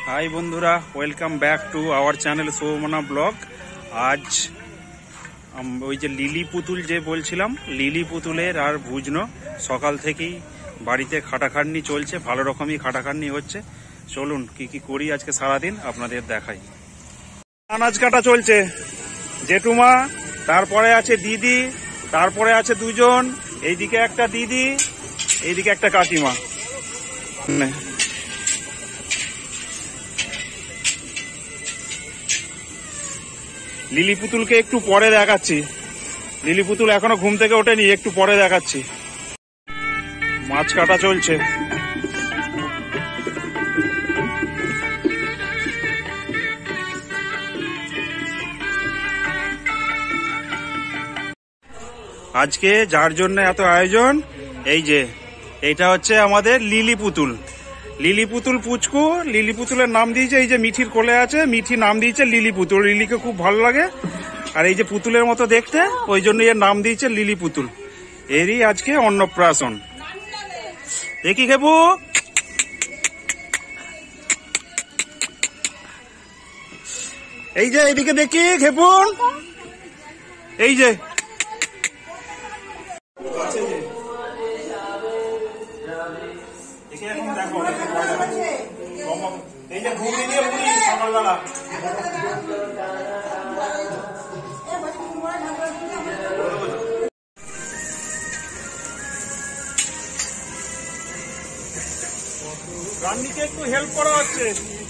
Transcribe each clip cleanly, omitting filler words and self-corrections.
High বন্ধুরা, welcome back to our channel Soumana blog. আজ ওই যে লিলি পুতুল যে বলছিলাম, লিলি পুতুলের আর ভুজনো সকাল থেকেই বাড়িতে খাটাখাটনি চলছে, ভালো রকমই খাটাখাটনি হচ্ছে। চলুন কি কি করি আজকে সারাদিন আপনাদের দেখাই। আনাজ কাটা চলছে, জেঠুমা, তারপরে আছে দিদি, তারপরে আছে দুজন, এইদিকে একটা দিদি, এইদিকে একটা কাকিমা। লিলি পুতুলকে একটু পরে দেখাচ্ছি, লিলি পুতুল এখনো ঘুম থেকে ওঠেনি, একটু পরে দেখাচ্ছি। মাছ কাটা চলছে। আজকে যার জন্য এত আয়োজন, এই যে এইটা হচ্ছে আমাদের লিলি পুতুল। লিলি পুতুল পুচকু, লিলি পুতুলের নাম দিয়েছে, এই যে মিঠির কোলে আছে, মিঠি নাম দিয়েছে লিলি পুতুল। লিলিকে খুব ভালো লাগে, আর এই যে পুতুলের মতো দেখতে, ওই জন্য এর নাম দিয়েছে লিলি পুতুল। এরই আজকে অন্নপ্রাশন। দেখি খেবু, এই যে এইদিকে দেখি খেপুন, এই যে এই যে ঘুগনি দিয়ে মুড়ি সকালবেলা। রান্নিকে একটু হেল্প করা হচ্ছে।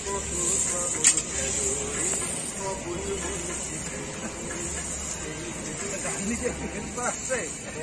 রান্নিকে একটু হেল্প করা হচ্ছে।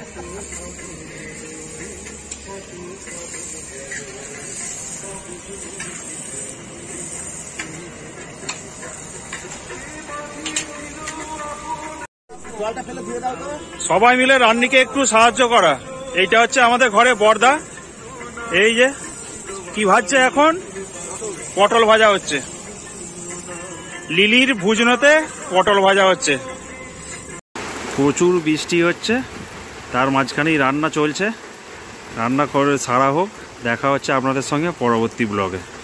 সবাই মিলে রান্নিকে একটু সাহায্য করা। এইটা হচ্ছে আমাদের ঘরে বর্দা। এই যে কি ভাজছে এখন, পটল ভাজা হচ্ছে। লিলির ভুজনোতে পটল ভাজা হচ্ছে। প্রচুর বৃষ্টি হচ্ছে, তার মাঝখানেই রান্না চলছে। রান্না করে সারা হোক, দেখা হচ্ছে আপনাদের সঙ্গে পরবর্তী ব্লগে।